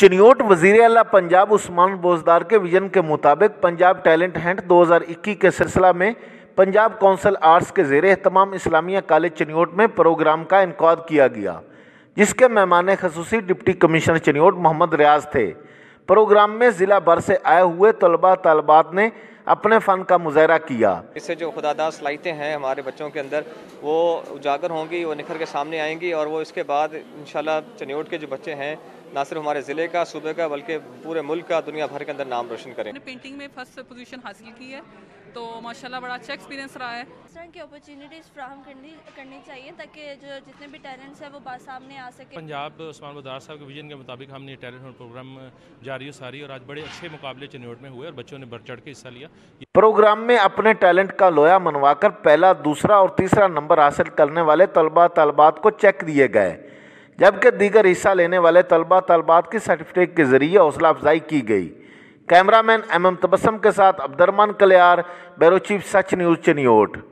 चिन्योट वज़ीर आला पंजाब उस्मान बोजदार के विजन के मुताबिक पंजाब टैलेंट हंट 2021 के सिलसिला में पंजाब काउंसिल आर्ट्स के ज़ेरे एहतमाम इस्लामिया कॉलेज चिन्योट में प्रोग्राम का इनकाद किया गया, जिसके मेहमान खसूसी डिप्टी कमिश्नर चिन्योट मोहम्मद रियाज थे। प्रोग्राम में ज़िला भर से आए हुए तलबा तलबात ने अपने फ़न का मुजाहरा किया। इससे जो खुदादार सलाहियतें हैं हमारे बच्चों के अंदर वो उजागर होंगी, वो निखर के सामने आएंगी और वो इसके बाद इंशाल्लाह चिन्योट के जो बच्चे हैं ना सिर्फ हमारे ज़िले का, सूबे का, बल्कि पूरे मुल्क का, दुनिया भर के अंदर नाम रोशन करें। पेंटिंग में फर्स्ट पोजीशन हासिल की है, तो माशाल्लाह बड़ा अच्छा एक्सपीरियंस रहा है। इस तरह की अपॉर्चुनिटीज़ फ्राहम करनी चाहिए ताकि जो जितने भी टैलेंट्स हैं वो बात सामने आ सके। पंजाब उस्मान बोजदार साहब के विजन के मुताबिक हमने टैलेंट हंट प्रोग्राम जारी और सारी और आज बड़े अच्छे मुकाबले चिन्योट में हुए और बच्चों ने बढ़ चढ़ के हिस्सा लिया। प्रोग्राम में अपने टैलेंट का लोया मनवाकर पहला, दूसरा और तीसरा नंबर हासिल करने वाले तलबा तलबात को चेक दिए गए, जबकि दीगर हिस्सा लेने वाले तलबा तलबात की सर्टिफिकेट के जरिए हौसला अफजाई की गई। कैमरामैन MM तबस्सुम के साथ Abdurrahman Kaliyar, bureau chief Sach news Chiniot.